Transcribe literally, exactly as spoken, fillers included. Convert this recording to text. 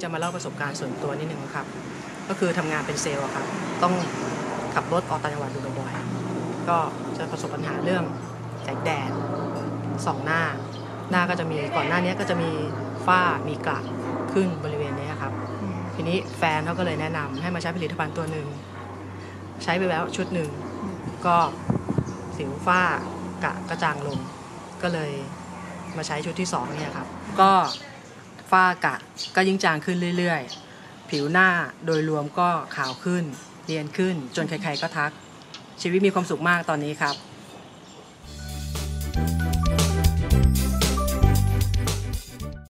จะมาเล่าประสบการณ์ส่วนตัวนิดนึงครับก็คือทำงานเป็นเซลล์ครับต้องขับรถออกต่างจังหวัดอยู่บ่อยๆก็จะประสบปัญหาเรื่องแสงแดดส่องหน้าหน้าก็จะมีก่อนหน้านี้ก็จะมีฝ้ามีกระขึ้นบริเวณนี้ครับทีนี้แฟนเขาก็เลยแนะนำให้มาใช้ผลิตภัณฑ์ตัวหนึ่งใช้ไปแล้วชุดหนึ่งก็สิวฝ้ากระกระจางลงก็เลยมาใช้ชุดที่สองเนี่ยครับก็ฝ้ากระก็ยิ่งจางขึ้นเรื่อยๆผิวหน้าโดยรวมก็ขาวขึ้นเนียนขึ้นจนใครๆก็ทักชีวิตมีความสุขมากตอนนี้ครับ